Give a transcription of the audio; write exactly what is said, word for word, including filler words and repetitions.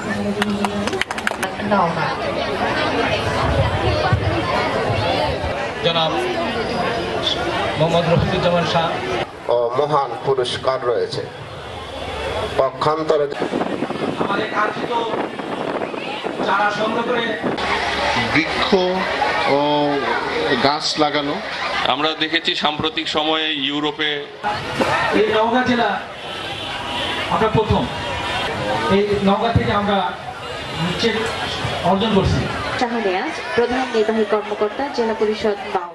জনাব মোহাম্মদ রফিকুজ্জামান শাহ ও মহান পুরস্কার রয়েছে। পক্ষান্তরে আমাদের কাঙ্ক্ষিত চারা সংগ্রহ করে বৃক্ষ ও গাছ লাগানো। আমরা দেখেছি সাম্প্রতিক সময়ে ইউরোপে এই নওগাঁ জেলা আমরা প্রথম এই নওগাঁ থেকে আমরা চেক অর্জন করছি। শাহনেয়াজ, প্রধান নির্বাহী কর্মকর্তা, জেলা পরিষদ।